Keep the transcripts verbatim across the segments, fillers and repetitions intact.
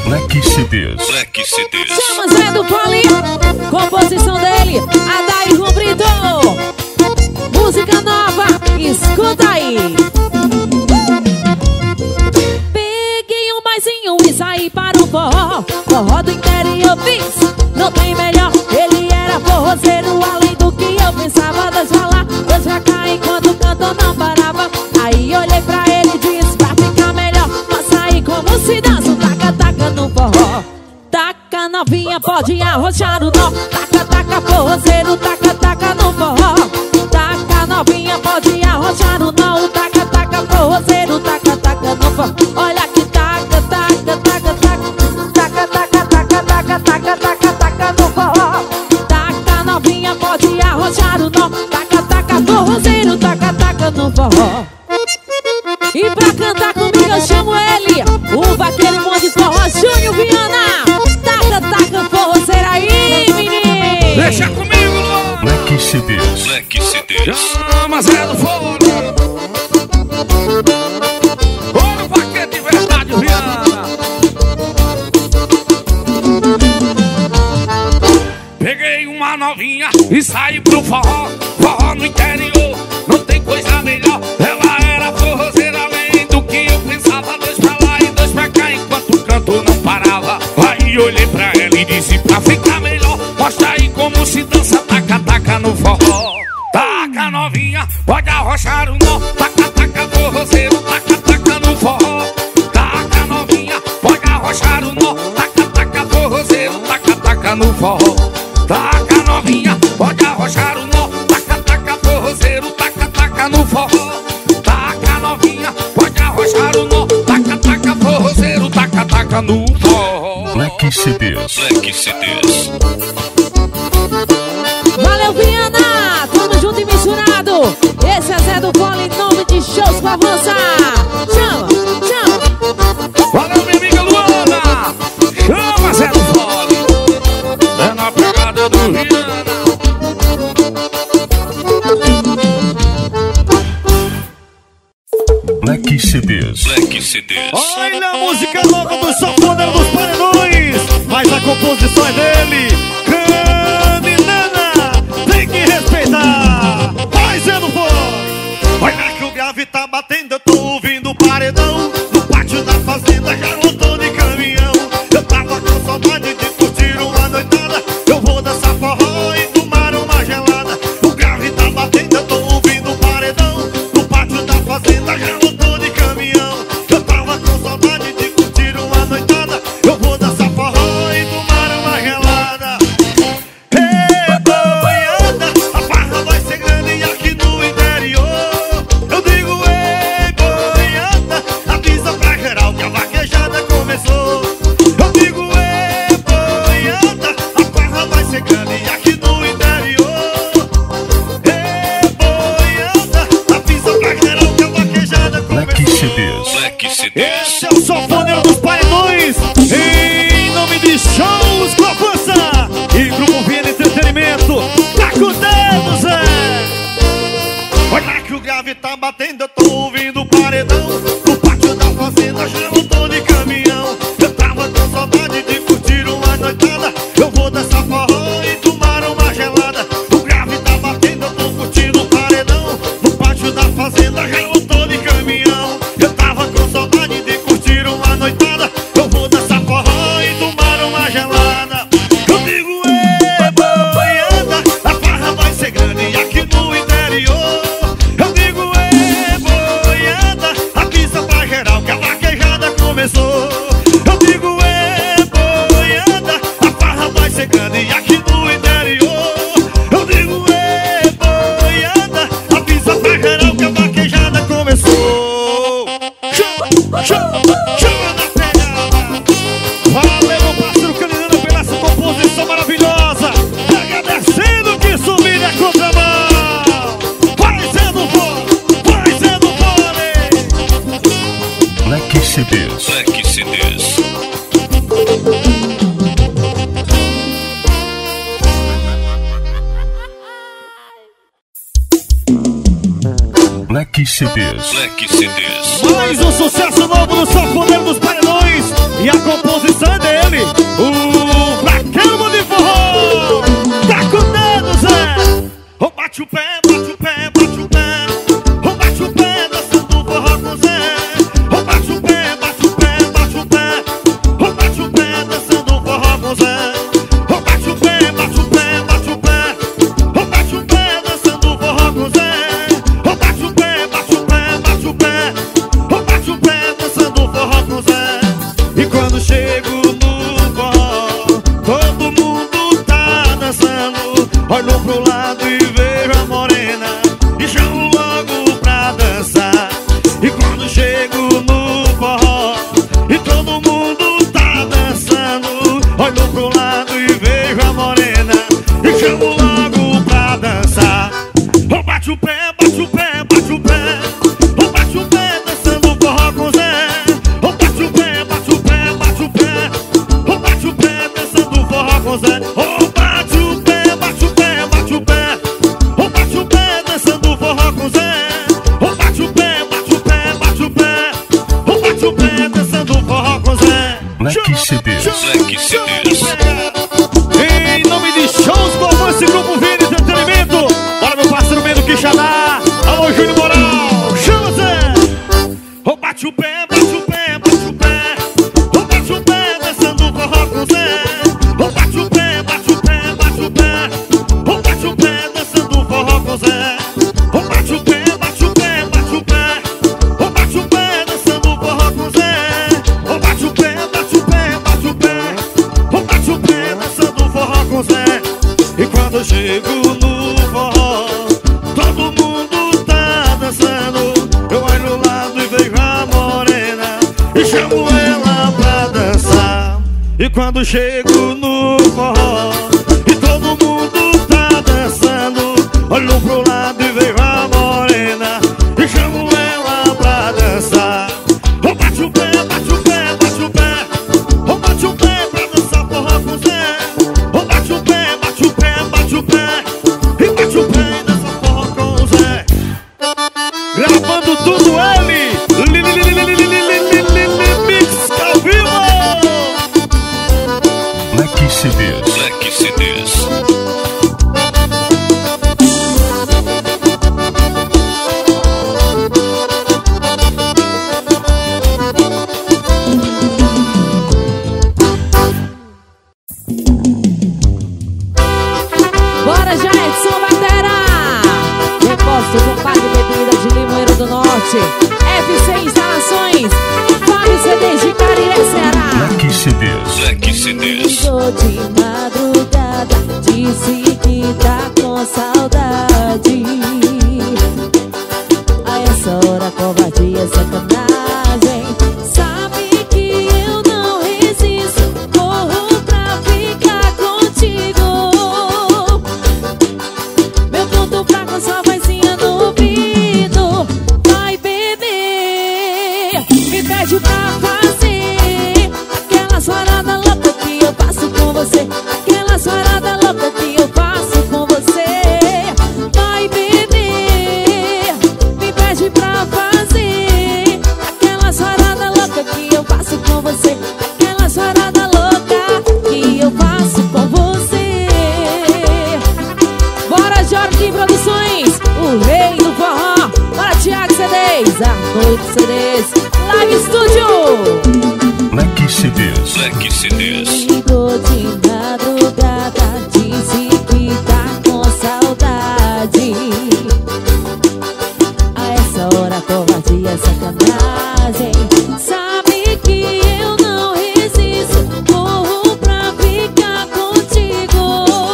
Black C Ds. Black C Ds. Chama Zé do Poli, composição dele, Adair Brito. Música nova, escuta aí. Peguei um barzinho e saí para o forró. Forró do interior fiz, não tem melhor. Ele era forrozeiro, além do que eu pensava. Dois pra lá, dois pra cá, enquanto o cantor não parava. Aí olhei pra ele e disse, pra ficar melhor, passa aí como se dança um taca-taca no forró. Taca novinha, pode arrochar o nó. Taca-taca forrozeiro, taca-taca no forró. Taca novinha, pode arrochar o nó. Taca-taca forrozeiro, taca-taca no forró. Olha que taca, taca, taca, taca. Taca, taca, taca, taca, taca, taca, taca no forró. Taca novinha, pode arrochar o nó. Taca-taca forrozeiro, taca-taca no forró. E pra cantar comigo eu chamo ele, o vaqueiro bom de forró, Júnior Viana. Taca, taca forrozeiro aí, menino. Deixa comigo, Luan. Black C Ds. Black C Ds. Chama Zé do Fone. Olha o vaqueiro de verdade, Viana. Peguei uma novinha e saí pro forró. Forró no interior, não tem coisa melhor. Ela era forrozeira, além do que eu pensava. Dois pra lá e dois pra cá, enquanto o canto não parava. Aí olhei pra ela e disse, pra ficar melhor, mostra aí como se dança taca-taca no forró. Taca novinha, pode arrochar o nó. Taca-taca forrozeiro, taca-taca no forró. Taca novinha, pode arrochar o nó. Taca-taca forrozeiro, taca-taca no forró. Taca novinha, pode arrochar o nó. Taca-taca forrozeiro, taca-taca no forró. Taca novinha, pode arrochar o nó. Taca-taca forrozeiro, taca-taca no forró. Black C Ds. Black C Ds. Valeu, Viana, tamo junto e misturado. Esse é Zé do Poli, em nome de shows pra avançar. Chama, chama. Valeu, minha amiga Luana. Chama Zé do Poli. É na pegada do Viana. Black C Ds. Black C Ds. Olha a música nova do Sanfoneiro dos Paredões, mas a composição é dele, Caninana, tem que respeitar. Vai, Zé do Poli. Olha que o grave tá batendo, eu tô ouvindo o paredão. No pátio da fazenda já lotou de caminhão. Eu tava com saudade de curtir uma noitada. Eu vou dançar forró e tomar uma gelada. O grave tá batendo, eu tô ouvindo o paredão. No pátio da fazenda já lotou de caminhão. Eu tava com saudade de curtir uma noitada. Eu vou dançar forró e tomar uma gelada. Ei, boiada, a farra vai ser grande aqui no interior. Eu digo, ei, boiada, avisa pra geral que a vaquejada começou. Eu digo, ei, boiada, a farra vai ser grande aqui no interior. Ei, boiada, avisa pra geral que a vaquejada Black C começou. Ds. Black C Ds. Esse é o Sanfoneiro dos Paredões, em nome de Shows com a Força e Grupo Viana Entretenimento. Tá com o dedo, Zé. Olha que o grave tá batendo, eu tô ouvindo o paredão. No pátio da fazenda já lotou de caminhão. Eu tava com saudade de curtir uma noitada. Eu vou dançar forró e tomar uma gelada. O grave tá batendo, eu tô curtindo o paredão. No pátio da fazenda já lotou de caminhão. Eu tava com saudade de curtir uma noitada. Eu vou dançar forró e tomar uma gelada. Eu digo, ei, boiada, a farra vai ser grande aqui no interior. Eu digo, ei, boiada, avisa pra geral que a vaquejada começou. Eu digo, ei, boiada, a farra vai ser grande aqui no interior. Eu digo, ei, boiada, avisa pra geral que a vaquejada começou. Chama, chama, chama na pegada. Valeu, meu parceiro Caninana, pela essa composição maravilhosa. Agradecendo que subir é contramão. Vai, Zé do Poli, vai, Zé do Poli. Black C Ds. Black C Ds. Black C Ds. Black C Ds. Mais um sucesso novo do Sanfoneiro dos Paredões. E a composição é forró com Zé. E quando chego no forró, todo mundo tá dançando. Olho pro lado e vejo a morena e chamo logo pra dançar. E quando chego no forró e todo mundo tá dançando, olho pro lado e vejo a morena e chamo logo pra dançar. Oh, bate o pé, bate o pé, bate o pé. Oh, bate o pé dançando forró com Zé. Oh, bate o pé, bate o pé, bate o pé. Oh, bate o pé dançando forró com Zé. Oh, bate o pé, bate o pé, bate o pé. Oh, bate o pé dançando forró com Zé. Oh, bate o pé, bate o pé, bate o pé. Oh, bate o pé dançando forró com Zé. Black C Ds. Black C Ds. Em nome de Shows com Avance Grupo Vini Entretenimento. Bora, meu parceiro Mendo Quixadá. Alô, Júnior Moral. Chama, Zé. Oh, bate o pé, bate o pé, bate o pé. Oh, bate o pé dançando forró com Zé. Oh, bate o pé, bate o pé, bate o pé. Oh, bate o pé dançando forró com Zé. Oh, bate o pé, bate o pé, bate o pé. Oh, bate o pé dançando forró com Zé. Oh, bate o pé, bate o pé, bate o pé. Oh, bate o pé dançando forró com Zé. E quando eu chego no forró, todo mundo tá dançando. Eu olho no lado e vejo a morena e chamo ela pra dançar. E quando chego no forró e todo mundo tá dançando, olho pro lado e vejo a morena e chamo ela pra dançar. Oh, bate o pé, bate o pé, bate o pé. Oh, bate o pé pra dançar forró com Zé. Oh, bate o pé, bate o pé, bate o pé. E bate o pé e dança forró com Zé. Gravando tudo ele li, li, li, li, li, li, li, li, li, li, Mix ao vivo. Black C Ds. Black C Ds. Bora, já, Edson Batera! Reposto com Pague Bebida de Limoeiro do Norte. F C Instalações. Fábio C Ds de Cariré, Ceará. Black C Ds. Black C Ds. Ligou de madrugada, disse que tá com saudade. A essa hora, covardia, sacanagem. Sabe que eu não resisto, corro pra ficar contigo. Meu ponto fraco, sua vozinha no ouvido. Vai beber, me pede pra fazer aquela sarada louca que eu faço com você. Aquela sarada louca que eu faço com você. Vai beber, me pede pra fazer aquela sarada louca que eu faço com você. Aquela sarada louca que eu faço com você. Bora, Jorge Produções, o rei do forró. Bora, Thiago C Ds, a noite C Ds, Live Studio. Black C Ds. Black C Ds. Ligou de madrugada, disse que tá com saudade. A essa hora, covardia, sacanagem. Sabe que eu não resisto, corro pra ficar contigo.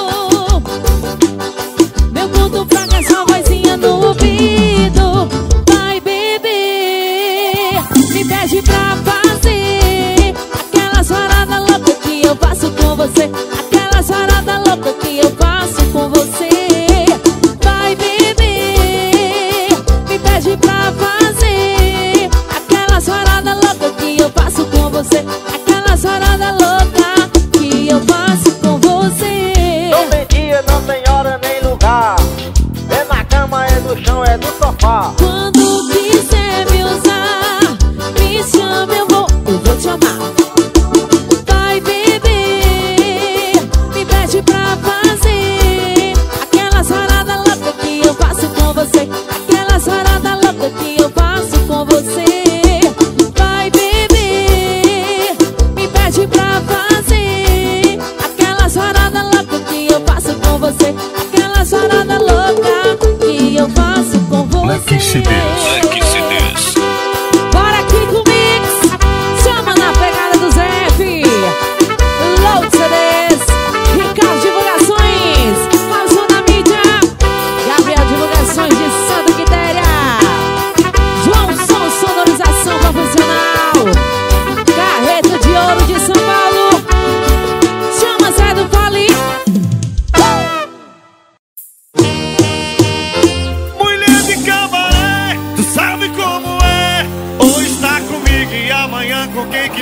Meu ponto fraco é sua vozinha no ouvido. Vai beber, me pede pra fazer aquela sarada louca que eu faço com você. Aquela sarada louca que eu faço com você. Vai beber, me pede pra fazer aquela sarada louca que eu faço com você. Aquela sarada louca que eu faço com você. Não tem dia, não tem hora nem lugar. É na cama, é no chão, é no sofá. Quando quiser me usar, me chama, eu vou, eu vou te amar. Vai beber, me pede pra fazer aquela sarada louca que eu faço com você. Aquela sarada louca que eu faço com você. Vai beber, me pede pra fazer aquela sarada louca que eu faço com você. Aquela sarada louca que eu faço com você. Black C Ds. Black C Ds. Bora aqui com o Mix.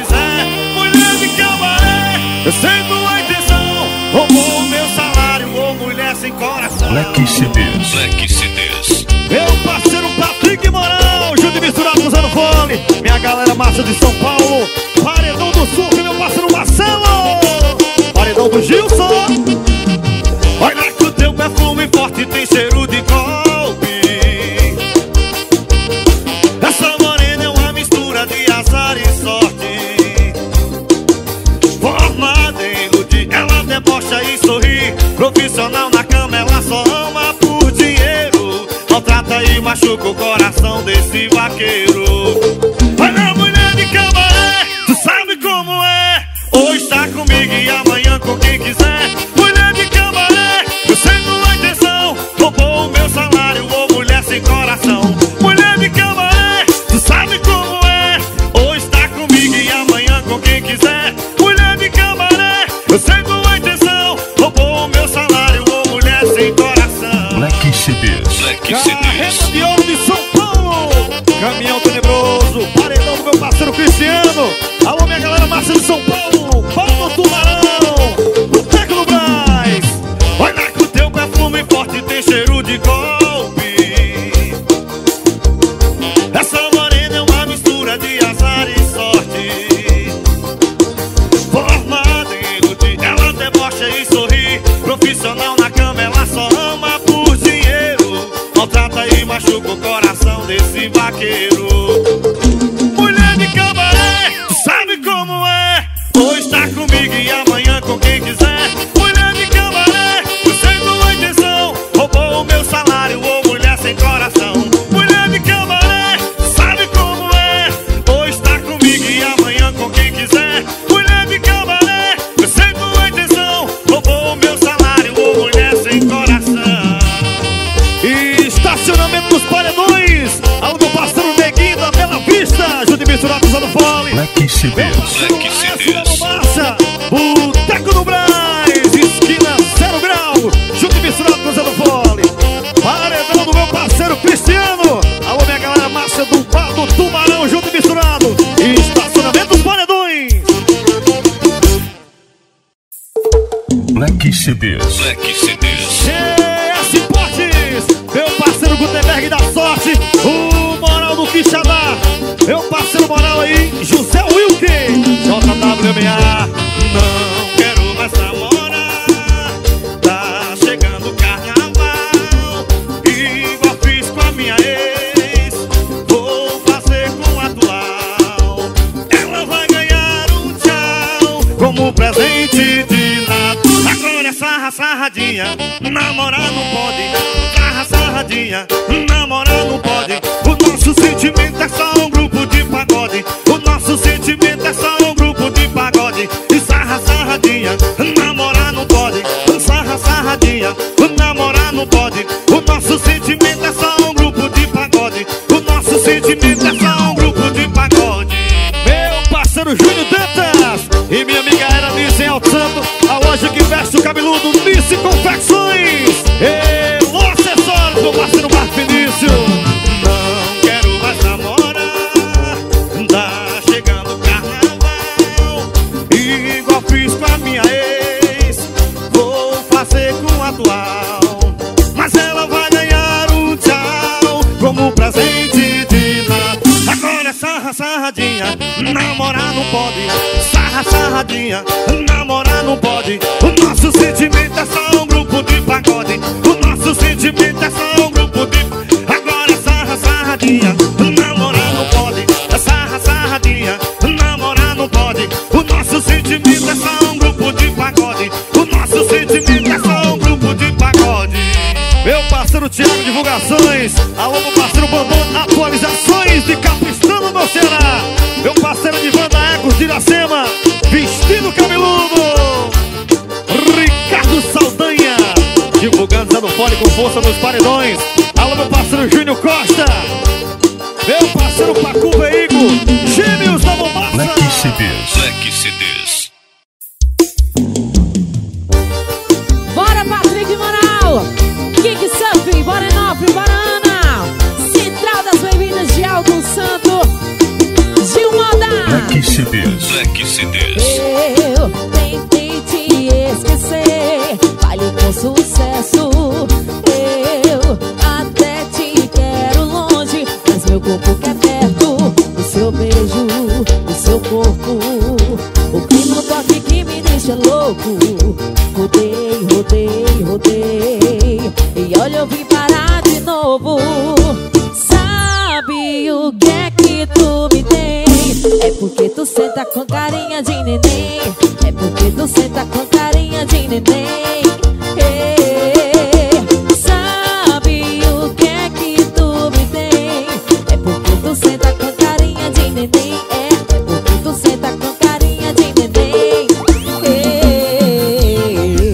quiser. Mulher de cabaré, eu sei tua intenção. Roubou o meu salário, ô mulher sem coração. Black C Ds. Black C Ds. Meu parceiro Patrick Moral, junto e misturado usando fone. Minha galera massa de São Paulo. Paredão do Sul, meu parceiro Marcelo. Paredão do Gilson. Olha que o teu perfume forte tem cheiro de golpe. Essa morena é uma mistura de azar e sorte. Formada em iludir, ela debocha e sorri. Profissional na cama, ela só ama por dinheiro. Maltrata e machuca o coração desse vaqueiro. Olha a mulher de cabaré, tu sabe como é. Hoje está comigo e amanhã com quem quiser. Mulher de cabaré, eu sei tua intenção. Roubou o meu salário, ô mulher sem coração. Mulher de cabaré, tu sabe como é. Hoje está comigo e amanhã com quem quiser. Mulher de cabaré, eu sei tua intenção. Roubou o meu salário, ô mulher sem coração. Black C Ds. Black C Carreta Ds. de ouro de São Paulo. Caminhão tenebroso, paredão do meu parceiro Cristiano. Alô minha galera massa de São Paulo. Paulo Tubarão, o Teco do Brás. Olha que o teu perfume forte tem cheiro de golpe. Essa morena é uma mistura de azar e sorte. Formada em iludir, ela debocha e sorri. Profissional na cama, ela só ama por dinheiro. Maltrata e machuca o coração desse vaqueiro. Mulher de cabaré, tu sabe como é. Hoje está comigo e amanhã com quem quiser. Mulher de cabaré, eu sei tua intenção. Roubou o meu salário, ô mulher sem coração. Mulher de cabaré, sabe como é. Hoje está comigo e amanhã com quem quiser. Mulher de cabaré, eu sei tua intenção. Roubou o meu salário, ô mulher sem coração. E estacionamento dos paredões. Alô meu parceiro Neguinho da Bela Vista, junto e misturado usando fole. Black C Meu Ds. parceiro Black C Maestro Ds. da Bombaça, o Teco do Brás, esquina zero grau, junto e misturado usando fole. Paredão do meu parceiro Cristiano. Alô minha galera massa do Bar do Tubarão, junto e misturado. E estacionamento dos paredões. Black C Ds. Black C Ds. G S Portes, meu parceiro Gutenberg da Sorte, o Moral do Quixadá, meu parceiro Moral aí, José Wilke, J W M A. Não quero mais namorar, tá chegando o carnaval, igual fiz com a minha ex, vou fazer com a atual. Ela vai ganhar um tchau como presente de Natal. Agora é sarra, sarradinha, namorar não pode. Sarra, sarradinha, namorar não pode. O nosso sentimento é só um grupo de pagode. O nosso sentimento é só um grupo de pagode. E sarra, sarradinha, namorar não pode. Sarra, sarradinha, namorar não pode. O nosso sentimento é só um grupo de pagode. O nosso sentimento é só um grupo de pagode. Meu parceiro Júnior Dantas e minha amiga Era Nice em Alto Santo, a loja que veste o cabeludo Nice Confecções. E o acessório do parceiro Marco Vinícius. Não quero mais namorar, tá chegando o carnaval, igual fiz com a minha ex, vou fazer com a atual. Mas ela vai ganhar um tchau como presente de Natal. Agora é sarra, sarradinha, namorar não pode. Sarra, sarradinha, namorar não pode. O nosso sentimento é só um grupo de pagode. O nosso sentimento é só um grupo de... Agora é sarra, sarradinha, namorar não pode. Sarra, sarradinha, namorar não pode. O nosso sentimento é só um grupo de pagode. O nosso sentimento é só um grupo de pagode. Meu parceiro Thiago Divulgações, alô meu parceiro Bondon Atualizações de Capistrano do Ceará. Meu parceiro de Banda Ecos de Iracema, Vestido Cabeludo, Ricardo Saldanha, divulgando Zé do Fole com força nos paredões. Alô meu parceiro Júnior Costa, meu parceiro Pacu Veículo, Gêmeos da Bombaça. Black C Ds. Black C Ds. Bora, Patrick Moral! Kick Surf, bora Enópolis, bora Ana! Central das Bem-vindas de Alto Santo, Gil Moda! Black C C Ds. Black C Ds. Eu tentei te esquecer, baile com sucesso. Eu até te quero longe, mas meu corpo quer perto. O seu beijo, o seu corpo, o clima no toque que me deixa louco. Rodei, rodei, rodei, e olha eu vim parar de novo. Sabe o que é que tu me tem? É porque tu senta com carinha de neném. É porque tu senta com carinha de neném. Ei, sabe o que é que tu me tem? É porque tu senta com carinha de neném. É, é porque tu senta com carinha de neném. Ei,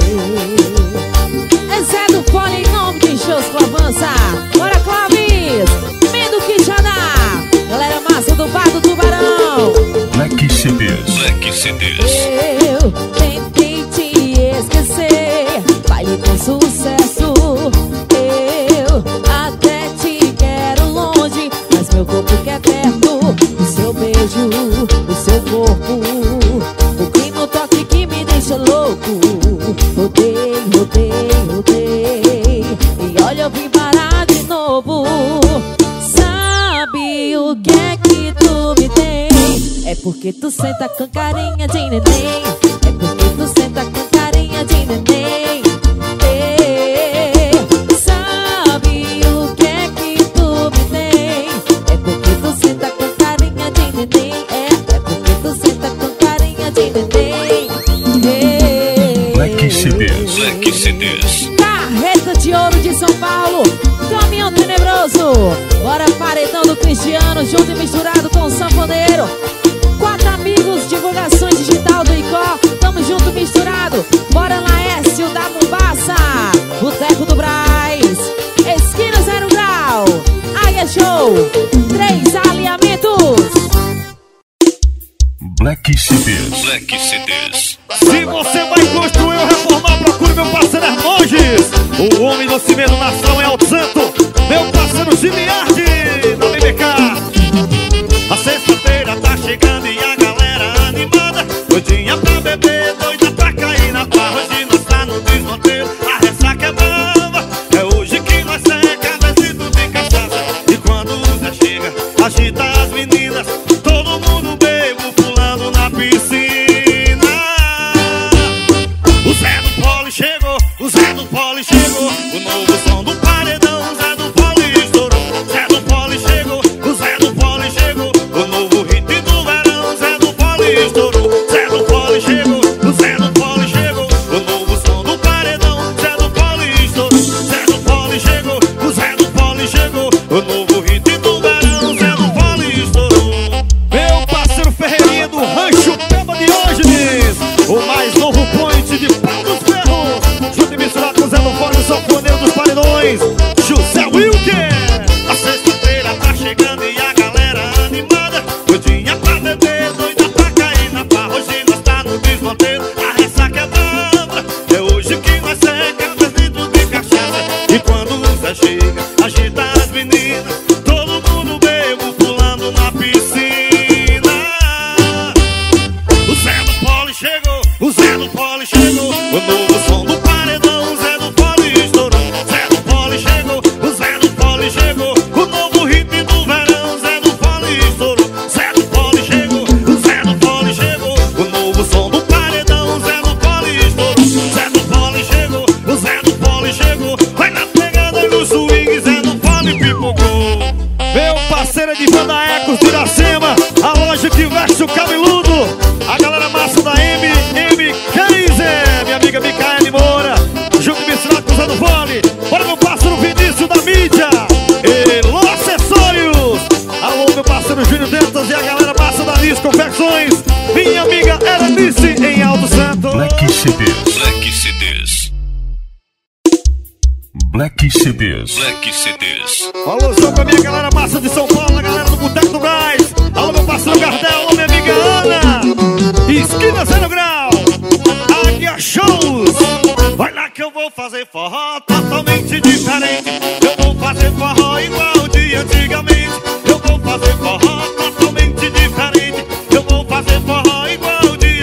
é Zé do Poli em nome de shows com avança. Bora, Clóvis! Medo que já dá. Galera massa do bar do Tubarão. Black C Ds. Black C Ds. Eu tentei te esquecer, baile com sucesso. Eu até te quero longe, mas meu corpo quer perto. O seu beijo, o seu corpo, o clima, o toque que me deixa louco. Rodei, rodei, rodei, e olha eu vim parar de novo. Sabe o que é que tu me tem? É porque tu senta com carinha de neném. É porque tu senta com carinha de neném. Ei, sabe o que é que tu me tem? É porque tu senta com carinha de neném. É, é porque tu senta com carinha de neném. Ei, Black C Ds. Black C Ds. Carreta de Ouro de São Paulo, Caminhão Tenebroso. Bora paredão do Cristiano, junto e misturado com o sanfoneiro. Quatro amigos, divulgações digital do Icó. Tamo junto, misturado. Bora Laércio da Mombasa, Boteco do Braz, esquina Zero Grau. Aí é show, três alinhamentos. Black C Ds. Black C Ds. Se você vai construir ou reformar, procure meu parceiro Hermonges. O homem do cimento nação é Alto Santo. Meu parceiro Giliardi, da B B K. A sexta-feira tá chegando e a galera animada. Doidinha pra beber, doida pra cair na farra. Hoje nós tá no desmonteiro, a ressaca é brava. É hoje que nós seca, vestido de cachaça. E quando o Zé chega, agita as meninas. Todo mundo bebo, pulando na piscina. O Zé do Poli chegou, o Zé do Poli chegou. O novo som do paredão, o Zé do Poli estourou. Zé do Poli chegou, o Zé do Poli chegou. O novo hit do verão, Zé do Poli estourou. Zé do Poli chegou, o Zé do Poli chegou. O novo som do paredão, Zé do Poli estourou. Zé do Poli chegou, o Zé do Poli chegou. O novo hit do verão, Zé do Poli estourou. Meu parceiro Ferreirinha do Rancho Peba de Diógenes, o mais novo point de Pau dos Ferros. Junto e misturado com o Zé do Poli, o sanfoneiro dos paredões, José Wilker. A sexta-feira tá chegando e a galera animada. Doidinha pra beber, doida pra cair na farra. Hoje nós tá no desmonteiro, a ressaca é brava. É hoje que nós seca, dois litros de cachaça. E quando o Zé chega, agita as meninas. Todo mundo bebo, pulando na piscina. O Zé do Poli chegou, o Zé do Poli chegou. O novo som do paredão, o Zé do Poli estourou. Zé do Poli chegou, o Zé do Poli chegou. O novo hit do verão, Zé do Poli estourou. Zé do Poli chegou, o Zé do Poli chegou. O novo som do paredão, Zé do Poli estourou. Zé do Poli chegou, o Zé do Poli chegou. Vai na pegada do swing, Zé do Poli pipocou. Meu parceiro é de Banda Ecos de Iracema, a loja que veste o cabeludo. A galera massa da M M Kaiser, minha amiga Micaele Moura, junto e misturado com o Zé do Poli. Bora meu parceiro Vinícius da mídia, Elô Acessórios. Alô meu parceiro Júnior Dentas e a galera massa da Liz Confecções. Minha amiga Eranice em Alto Santo. Black C Ds. Black C Ds. Black C Ds. Black C Ds. Alô, só pra minha galera massa de São Paulo, a galera do Boteco do Braz. Alô meu parceiro Gardel, alô minha amiga Ana, esquina Zero Grau, Águia Shows. Vai lá que eu vou fazer forró totalmente diferente. Eu vou fazer forró igual de antigamente. Eu vou fazer forró totalmente diferente. Eu vou fazer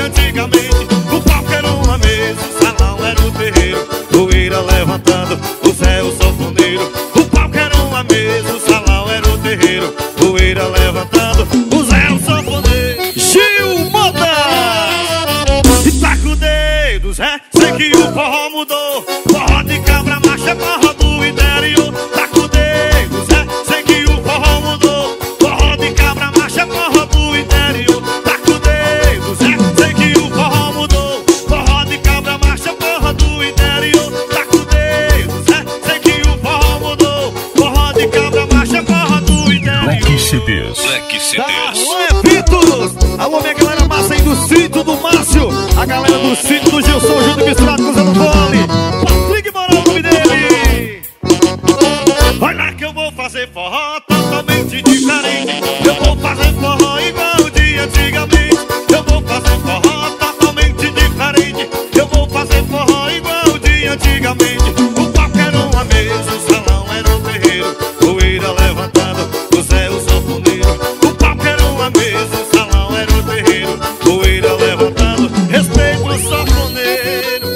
antigamente. O palco era uma mesa, o salão era o terreiro, poeira levantando, o céu sanfoneiro. O palco era uma mesa, o salão era o terreiro, poeira levantando, o céu sanfoneiro. Gil Moda! E taca o dedo, Zé, sei que o forró mudou. Forró de cabra macha, forró do interior. Taca o dedo, Zé, sei que o forró mudou. Forró de cabra macha, forró do interior. Taca o dedo, Zé, sei que o forró mudou. Forró de cabra macha, forró do interior. Taca o dedo, Zé, sei que o forró mudou. Forró de cabra macha, forró do interior. Black C Ds. Black C Da Ds. Levitos! Alô, minha galera massa aí do sítio do Márcio. A galera do sítio do Gilson, junto misturado com o Zé do Fole. Patrick Moral, o nome dele. Olha que eu vou fazer forró totalmente diferente. Eu vou fazer forró igual de antigamente. Eu vou fazer forró totalmente diferente. Eu vou fazer forró igual de antigamente. O palco era uma mesa, o salão era o terreiro, poeira levantando, o céu sanfoneiro. O palco era uma mesa, o salão era o terreiro, poeira levantando, respeito o sanfoneiro.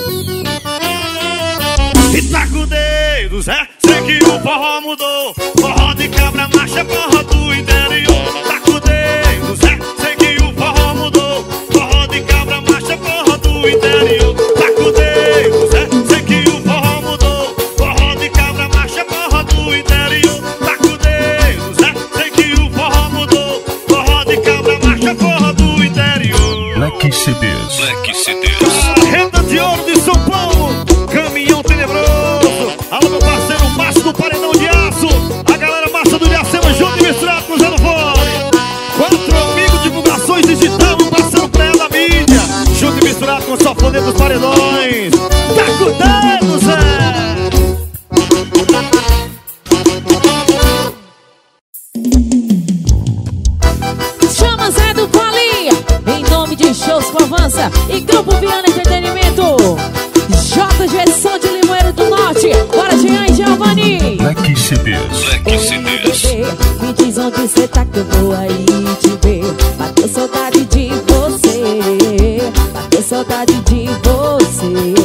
E taca o dedo, Zé, sei que o forró mudou. Forró de cabra macha, forró do interior. Taca o dedo, Zé, sei que o forró mudou. Forró de cabra macha, forró do interior. Taca o dedo, Zé, sei que o forró mudou. Forró de cabra macha, forró do interior. Taca o dedo, Zé, sei que o forró mudou. Forró de cabra macha, forró do interior. Black C Ds. Black C Ds. Renda de Ouro de São Paulo, caminhão tenebroso. Alô, meu parceiro Márcio do Paredão de Aço. A galera massa do Iracema, junto e misturado com o Zé do Fole. Quatro amigos, divulgações digital, um parceiro pré da mídia, junto e misturado com o Sanfoneiro dos Paredões. Tá com o dedo, Zé! Chama Zé do Fole, em nome de Shows com Avança e Grupo Viana Entretenimento. J G Som de Limoeiro do Norte, bora Jean e Giovanni. Black C Ds. Black C Ds. Me diz onde cê tá que eu vou aí te ver. Bateu saudade de você, bateu saudade de você.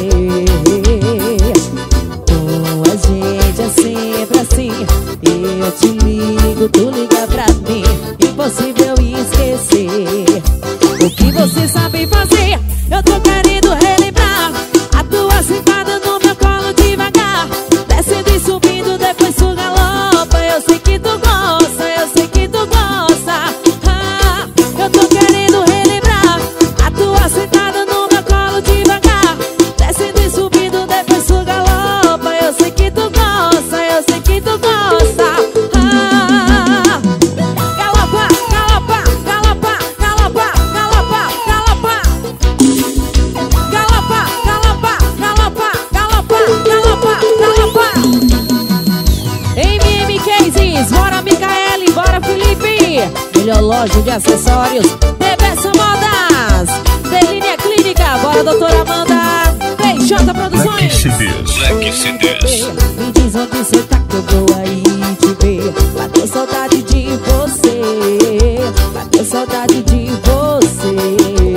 Com a gente é sempre assim, eu te ligo, tu liga pra mim. Impossível esquecer o que você sabe fazer. Eu tô querendo relembrar a tua sentada no meu colo devagar, descendo e subindo, depois tu galopa. Eu sei que tu gosta, eu sei que tu gosta. Ah, eu tô querendo relembrar a tua sentada no meu colo devagar, descendo e subindo, depois tu galopa. Eu sei que tu gosta, eu sei que tu gosta. Ah, galopa, galopa, galopa, galopa, galopa, galopa. Galopa, galopa, galopa, galopa, galopa, galopa. M M Cases, bora Micaele, bora Felipe. Melhor loja de acessórios, T V São Modas. Delínia Clínica, bora doutora Amanda. B J Black Produções. C Ds. Black C Ds. Me diz onde cê tá que eu vou aí te ver. Bateu saudade de você, bateu saudade de você.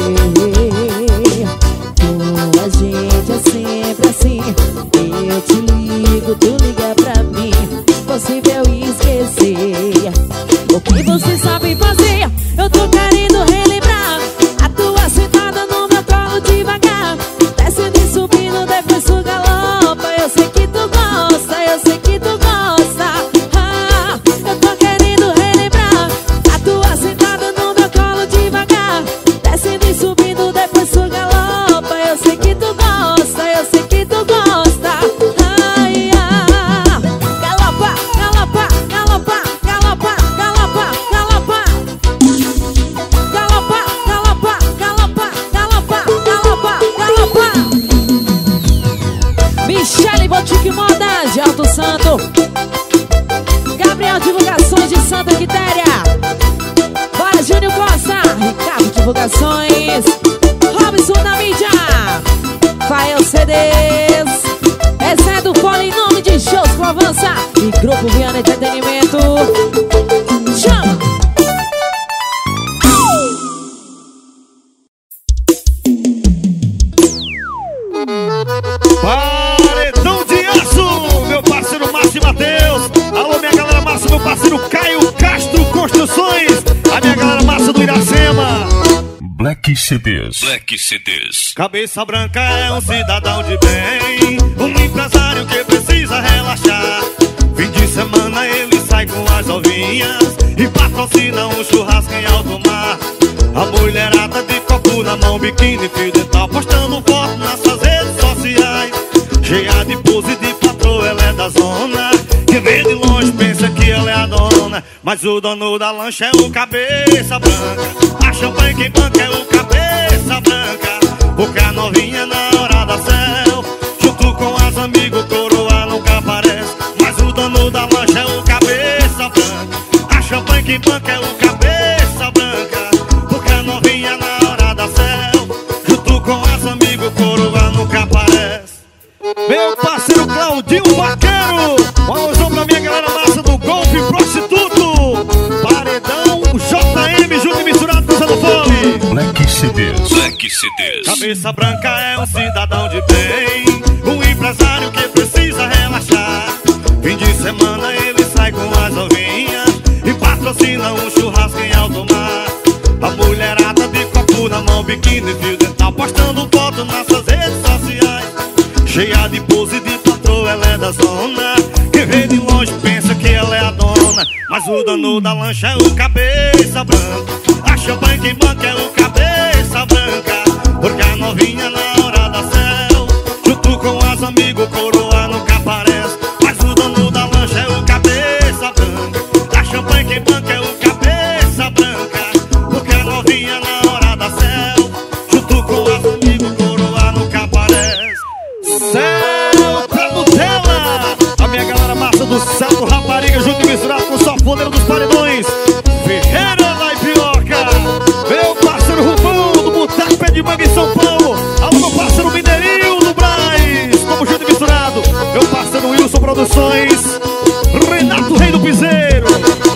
Com a gente é sempre assim, eu te ligo, tu liga pra mim. Impossível esquecer o que você sabe fazer. Eu tô querendo relembrar a tua sentada no meu colo devagar, descendo e subindo, depois tu galopa. Eu sei que tu gosta, eu sei que tu gosta. Ah, eu tô querendo relembrar a tua sentada no meu colo devagar, descendo e subindo, depois tu galopa. Eu sei que tu gosta, eu sei que tu gosta. Ai, ah, galopa, galopa, galopa, galopa, galopa, galopa. Galopa, galopa, galopa, galopa, galopa, galopa. Michele Boutique Modas de Alto Santo, Gabriel Divulgações de Santa Quitéria, bora Júnior Costa, Ricardo Divulgações, Robson na mídia, Fael C Ds, é Zé do Fole em nome de Shows com Avança e Grupo Viana Entretenimento. Chama! Black C Ds. Black C Ds. Cabeça branca é um cidadão de bem, um empresário que precisa relaxar. Fim de semana ele sai com as ovinhas e patrocina um churrasco em alto mar. A mulherada de coco na mão, biquíni, fio dental, postando foto nas suas redes sociais. Cheia de pose de patroa, ela é da zona. Quem vê de longe pensa que ela é a dona, mas o dono da lancha é o cabeça branca. A champanhe quem banca é o cabeça branca, porque a novinha na hora da selfie, junto com as amigos, coroa nunca aparece. Mas o dono da lancha é o cabeça branca. A champanhe quem banca é o cabeça branca, porque a novinha na hora da selfie, junto com as amigos, coroa nunca aparece. Meu parceiro Claudinho Vaqueiro, uma alusão pra minha galera massa do golfe prostituto. Paredão J M, junto e misturado com o fome. Black C Ds. Black C Ds. Cabeça branca é um cidadão de bem, um empresário que precisa relaxar. Fim de semana ele sai com as ovinhas e patrocina um churrasco em alto mar. A mulherada de coco na mão, biquíni, fio dental, postando foto nas suas redes sociais. Cheia de pose de patroa, ela é da zona. Quem vê de longe pensa que ela é a dona, mas o dono da lancha é o cabeça branca. A champanhe quem banca é o cabeça branca, porque a novinha na hora da céu, junto com as amigos, coroa nunca aparece. Mas o dono da lancha é o cabeça branca. A champanhe quem banca é o cabeça branca, porque a novinha na hora da céu, junto com as amigos, coroa nunca aparece. Céu pra Nutella, a minha galera massa do céu do Rapariga, junto e misturado com o safoneiro dos paredões, Ferreira da Ipioca. Meu parceiro Rufão do Boteco Pé de Manga em São Paulo. Alô, meu parceiro Mineirinho do Braz, tamo junto e misturado. Meu parceiro Wilson Produções, Renato Rei do Piseiro.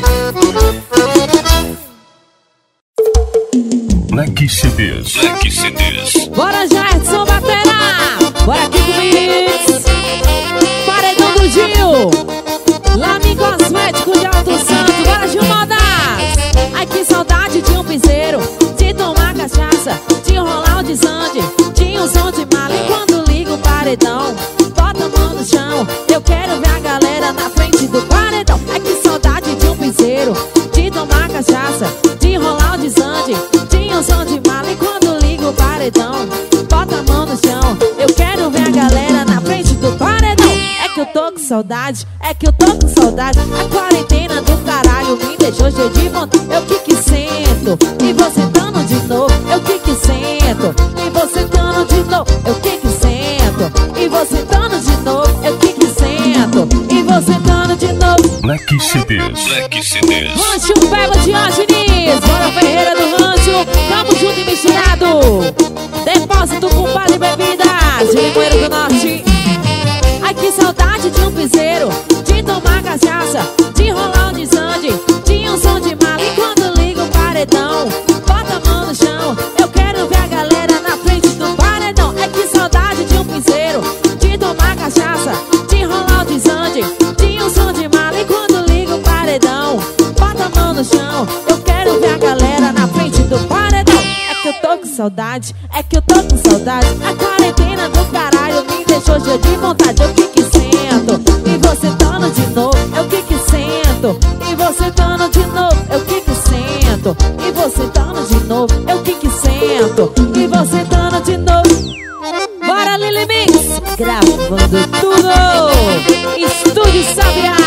Black C Ds. Black C Ds. Bora, Gerson Batera! Bora aqui com o Mix! Paredão do Gil! Lame Cosmético de Alto Santo! Bora, Gil Modas! Ai, que saudade de um piseiro, de tomar cachaça, de enrolar o desande, de um som de mala. E quando liga o paredão, bota a mão no chão, eu quero ver a galera na frente do paredão. Ai, que saudade de um piseiro, de tomar cachaça, de enrolar o desande, de um som de mala. E quando liga o paredão, bota a mão no chão, eu quero ver a galera na frente do paredão. É que eu tô com saudade, é que eu tô com saudade. A quarentena do caralho me deixou cheio de vontade. Eu que que sento, e você dando de novo. Eu que que sento, e você dando de novo. Eu que que sento, e você dando de novo. Eu que que sento, e você dando de novo. Black C Ds. Black C Ds. Rancho Belo Diógenes, bora Ferreira do Rancho, tamo junto e misturado. Depósito com paz e bebidas de Limoeiro do Norte. Ai, que saudade de um piseiro, de tomar cachaça, de enrolar um desande, de um som de mala. E quando liga o paredão, bota a mão no chão, eu quero ver a galera na frente do paredão. Ai, que saudade de um piseiro, de tomar cachaça, de enrolar o desande, de um som de mala. E quando liga o paredão, bota a mão no chão, eu quero ver a galera na frente do paredão. É que eu tô com saudade, é que eu tô com saudade. A quarentena do caralho me deixou cheio de vontade. Eu que que sento, e você dando de novo. Eu que que sento, e você dando de novo. Eu que que sento, e você dando de novo. Eu que que sento, e você dando de novo. Bora, Lili Mix, gravando tudo, Estúdio Sabiá.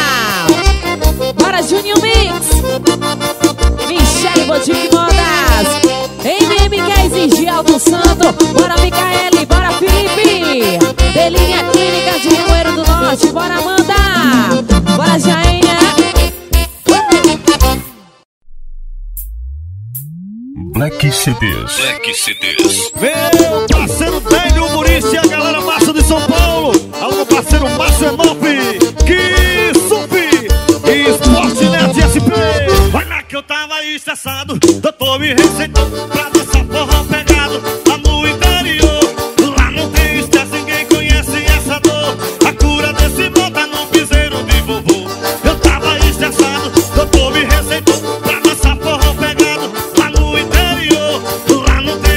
Bora, Junior Mix, Michele Boutique Modas, M M quer exigir Alto Santo. Bora, Micaele, bora, Felipe, Delinha Clínica de Limoeiro do Norte. Bora, Amanda, bora, Jainha. Black C Ds. Black C Ds. Meu parceiro Délio Murici, a galera massa de São Paulo. Alô, meu parceiro Márcio Enope, que subi, Esporte Net S P. Olha que eu tava estressado, doutor me receitou pra dançar forró pegado lá no interior. Lá não tem estresse, ninguém conhece essa dor. A cura desse mal tá no piseiro de vovô. Eu tava estressado, doutor me receitou pra dançar forró pegado lá no interior. Lá não tem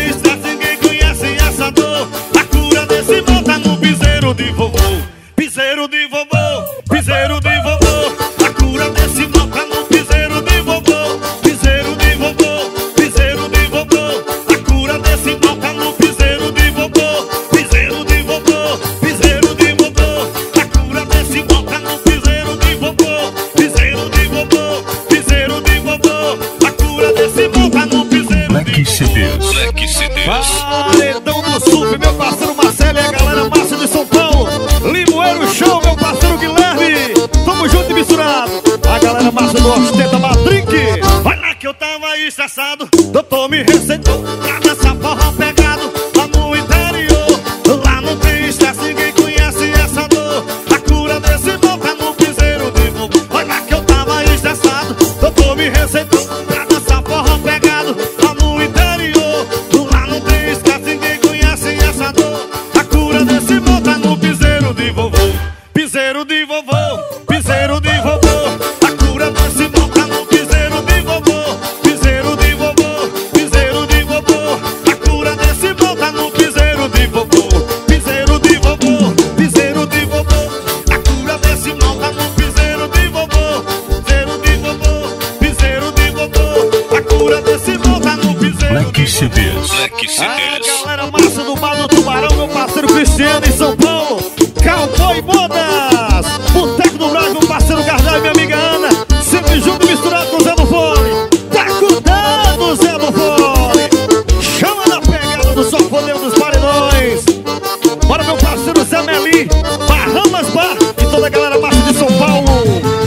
desse mal tá no piseiro de vovô. Piseiro de vovô, piseiro de vovô. A cura desse mal tá no piseiro de vovô. Piseiro de vovô, piseiro de vovô. A cura desse mal tá no piseiro Black de C Ds. vovô. Black C Ds. Paredão do Sul, meu parceiro Marcelo e a galera massa de São Paulo. Limoeiro Show, meu parceiro Guilherme. Tamo junto e misturado. A galera massa do Ostenta Matrix. Vai lá que eu tava estressado. Doutor me receitou pra dançar forró pegado lá no interior. Lá não tem estresse, ninguém conhece essa dor. A cura desse mal tá no piseiro de vovô. Vai lá que eu tava estressado. Doutor me receitou pra dançar forró pegado lá no interior. Lá não tem estresse, ninguém conhece essa dor. A cura desse mal tá no piseiro de vovô. Piseiro de vovô, piseiro de vovô. A cura desse mal tá no piseiro de vovô. Piseiro de vovô, piseiro de vovô. A cura desse mal tá no piseiro de vovô. Piseiro de vovô, piseiro de vovô. A cura desse mal tá no piseiro de vovô. Piseiro de vovô, piseiro de vovô. A cura desse mal tá no piseiro Black de C vovô. Ds. Black C A Ds. galera massa do Bar do Tubarão, meu parceiro Cristiano em São Paulo. Cowboy Modas, Boteco do Brás, meu parceiro Gardel e minha amiga Ana. Sempre junto e misturado com o Zé do Fole. Tá cuidado, Zé do Fole. Chama na pegada do Sofoneiro dos Paredões. Bora, meu parceiro Zé Meli, Bahamas Bar e toda a galera massa de São Paulo.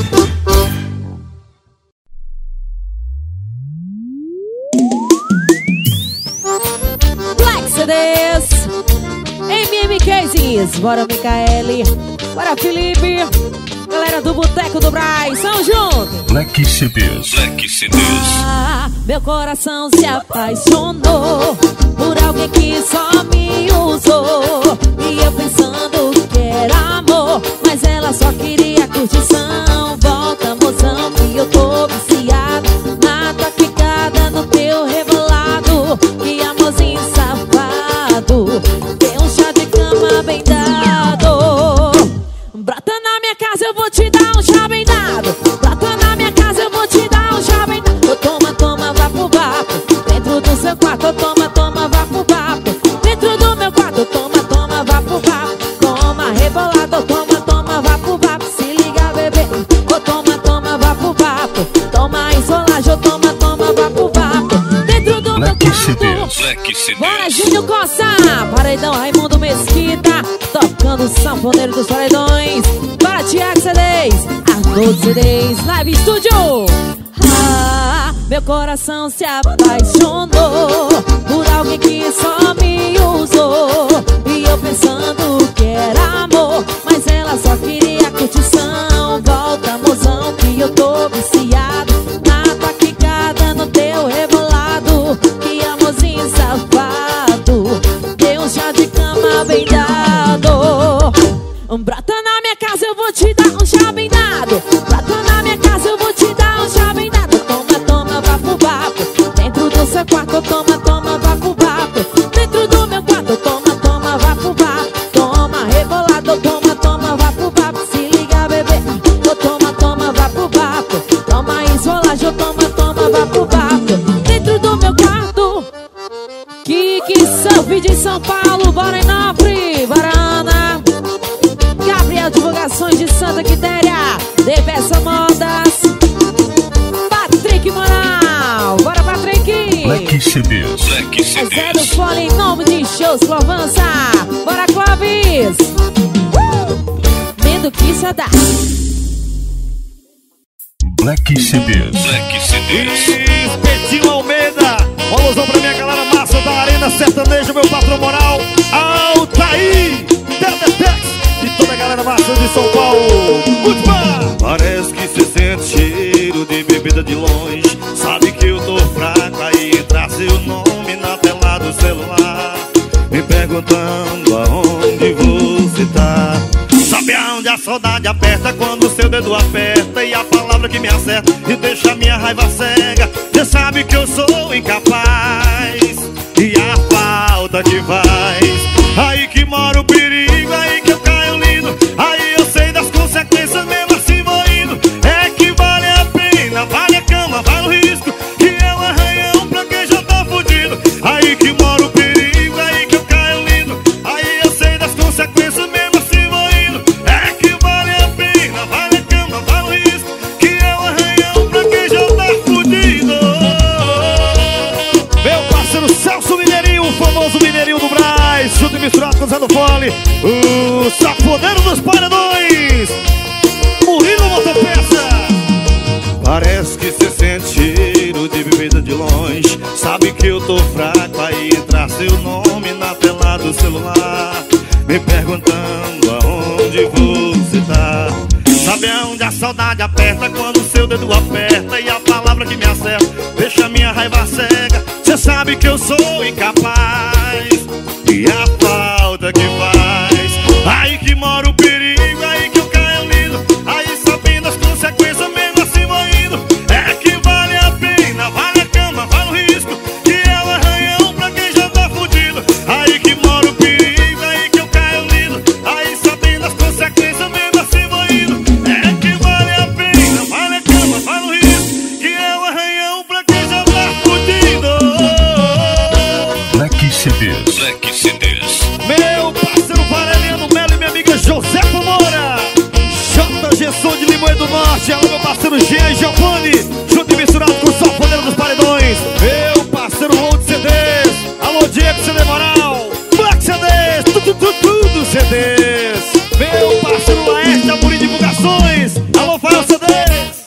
Black C Ds, M M Cases, bora Micaele, bora Felipe, galera do Boteco do Brás, são juntos. Black C Ds. Black C Ds. Ah, meu coração se apaixonou por alguém que só me usou. E eu pensando que era amor, mas ela só queria curtição. Volta, mozão, que eu tô viciado na tua quicada, no teu rebolado. Que amorzinho safado, dê um chá de cama bem dado. Brota na minha casa, eu vou te dar um chá bem dado. Brota na minha casa, eu vou te dar um chá bem dado. Ô, toma, toma, vá pro vapo. Dentro do seu quarto, ô, toma, toma, vá pro vapo. Dentro do meu quarto, ô, toma, toma, vá pro vapo. Toma rebolado, ô, toma, toma, vá pro vapo. Se liga, bebê, ô, toma, toma, vá pro vapo. Toma isolagem, ô, toma, toma, vá pro vapo. Dentro do meu Black C Ds. quarto. Black C Bora, Ds. Júnior Costa, Paredão Raimundo Mesquita, tocando o sanfoneiro dos paredões. Bora, Tiago C Ds, Arnold C Ds, Live Studio. Ah, meu coração se apaixonou por alguém que só me usou. E eu pensando que era amor, mas ela só queria curtição. Volta, mozão, que eu tô viciado na tua quicada, no teu rebolado. Que amorzinho safado, dê um chá de cama bem dado. Brota na minha casa, eu vou te dar um chá bem dado. Brota na minha casa, eu vou te dar um chá bem dado. Toma, toma, vá pro vapo. Dentro do seu quarto, toma, toma, vá pro vapo. Dentro do meu quarto, toma, toma, vá pro vapo. Toma rebolado, toma, toma, vá pro vapo. Se liga, bebê, ô, toma, toma, vá pro vapo. Toma isolagem, ô, toma, toma, vá pro vapo. Dentro do meu quarto. Kiki Surf de São Paulo, bora Inofre, bora Ana. Gabriel Divulgações de Santa Quitéria, D B S Modas, Patrick Moral, bora Patrick. Black C Ds. Black C Zé do Ds. Fole em nome de Shows Clovança, bora Clóvis. Uh! Vendo que isso dá. Black C Ds. Black C Ds. Espetinho Almeida, um alusão pra minha galera massa da Arena Sertaneja, meu patrão moral, Altair, Tetetex e toda a galera massa de São Paulo. Muito bom! Parece que cê sente cheiro de bebida de longe. Sabe que eu tô fraco, aí entra seu nome na tela do celular, me perguntando aonde você tá. Sabe aonde a saudade aperta quando seu dedo aperta e a palavra que me acerta e deixa minha raiva cega. Cê sabe que eu sou incapaz e a falta que faz. Aí que mora o perigo, aí que eu caio lindo. Aí eu sei das consequências, mesmo assim vou indo. É que vale a pena, vale a cama, vale o risco, que é um arranhão pra quem já tá fudido. Aí que mora o perigo. do fole, o safoneiro dos paredões, Murilo Motopeça. Parece que cê sente cheiro de bebida de longe. Sabe que eu tô fraco, aí entra seu nome na tela do celular, me perguntando aonde você tá. Sabe aonde a saudade aperta, quando seu dedo aperta e a palavra que me acerta deixa minha raiva cega. Cê sabe que eu sou incapaz e a falta que faz. Aí que mora o perigo, aí que eu caio lindo, aí sabendo as consequências mesmo assim vou indo. É que vale a pena, vale a cama, vale o risco, que é o arranhão pra quem já tá fudido. Aí que mora o perigo, aí que eu caio lindo, aí sabendo as consequências mesmo assim vou indo. É que vale a pena, vale a cama, vale o risco, que é o arranhão pra quem já tá fudido. Black C Ds. Black C Ds. Meu parceiro Vareliano Melo e minha amiga Josefa Moura, J G Som de Limoeiro do Norte. Alô, meu parceiro Jean Giovanni, junto e misturado com o safoneiro dos paredões. Meu parceiro Load C Ds. Alô, Diego C D Moral, Black C Ds, tudo, tudo, tudo C Ds. Meu parceiro Laerte Amorim Divulgações. Alô, Fael C Ds.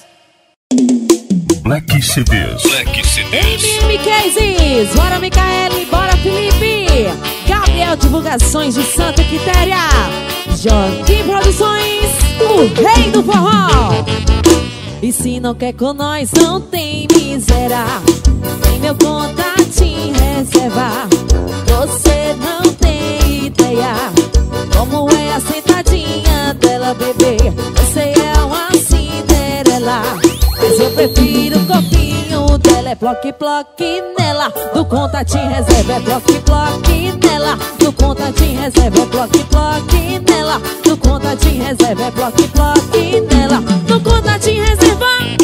Black C Ds. Black C Ds. M M Cases, bora Micaele, bora Felipe, Gabriel Divulgações de Santa Quitéria, Joaquim Produções, o rei do forró. E se não quer com nós, não tem miséria, tem meu contatinho reserva. Você não tem ideia como é a sentadinha dela, bebê. Você é uma Cinderela, mas eu prefiro o corpinho dela. É bloque, bloque nela, do contatinho reserva. É bloque, bloque nela, do contatinho reserva. É bloque, bloque nela, do contatinho reserva. É bloque, bloque nela, do contatinho reserva.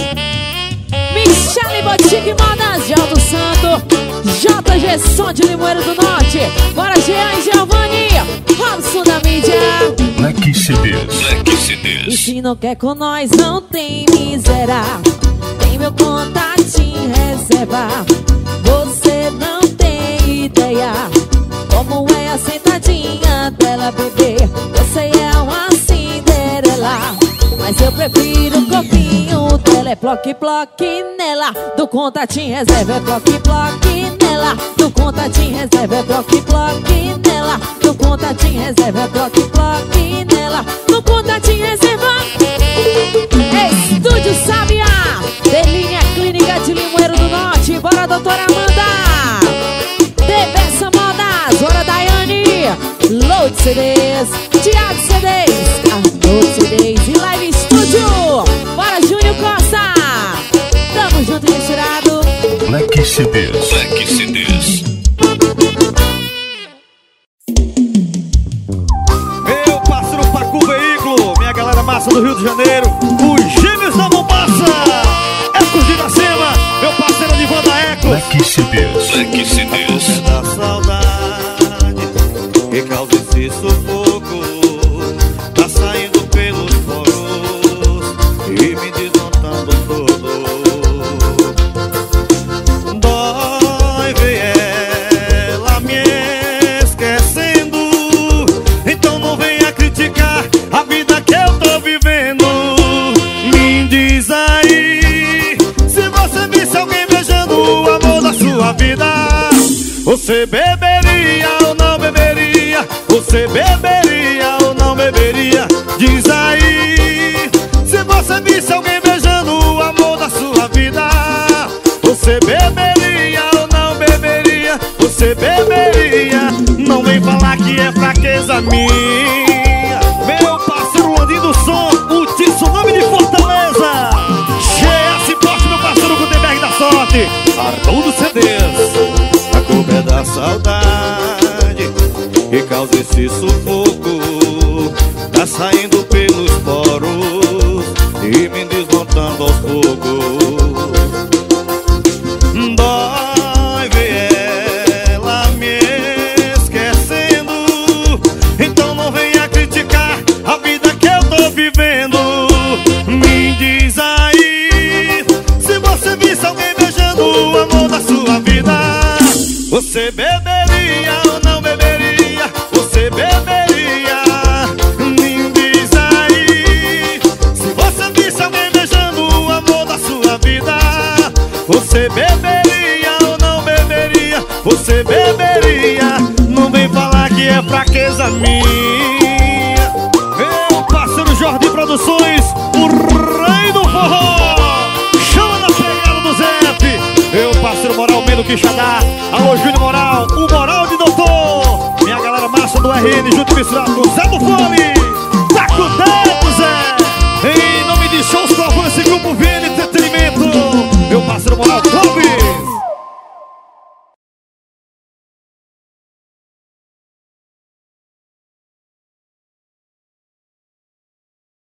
Michele Boutique Modas de Alto Santo, J G Som de Limoeiro do Norte. Bora Jean e Giovanni, Robson da mídia. Black C Ds. Black C E Ds. se não quer com nós, não tem miséria, tem meu contatinho reserva. Você não tem ideia como é a sentadinha dela, bebê. Você é uma Cinderela, mas eu prefiro o corpinho dela. É bloque, bloque nela, do contatinho reserva. É bloque, bloque nela, do contatinho reserva. É bloque, bloque nela, do contatinho reserva. É bloque, bloque nela, do contatinho reserva. Estúdio Sábia, Delinha Clínica de Limoeiro do Norte. Bora, doutora Amanda. Tebessa Modas, bora Daiane. Load C Ds, Thiago C Ds, Arnold C Ds e Live Studio. Bora, Júnior Costa. Tamo junto e misturado. Black C Ds. Black C Ds. Meu parceiro Pacu Veículo, minha galera massa do Rio de Janeiro, os gêmeos da Mombasa, Ecos de Iracema, meu parceiro Nivanda Eco. Black C Ds. Black C Ds. É da saudade que causa esse sufoco, tá saindo pelos poros e me desmontando todo. Dói ver ela me esquecendo, então não venha criticar a vida que eu tô vivendo. Me diz aí, se você visse alguém beijando o amor da sua vida, você beberia ou não beberia? Você beberia ou não beberia? Diz aí, se você visse alguém beijando o amor da sua vida, você beberia ou não beberia? Você beberia? Não vem falar que é fraqueza minha. Meu parceiro Landinho do Som, o Tsunami de Fortaleza, G S Poste, meu parceiro Gutenberg da Sorte, Arnoldo C Ds. A culpa é da saudade que causa esse sufoco, tá saindo pelos poros e me desmontando aos poucos. Dói ver ela me esquecendo, então não venha criticar a vida que eu tô vivendo. Me diz aí, se você visse alguém beijando o amor da sua vida, você beberia ou não beberia? Você beberia coisa minha. Meu parceiro Jordi Produções, o rei do forró. Chama na pegada do Zep. Meu parceiro Moral Melo Quixadá. Alô Júnior Moral, o Moral de Doutor. Minha galera massa do R N, junto e misturado com o Zé do Fome.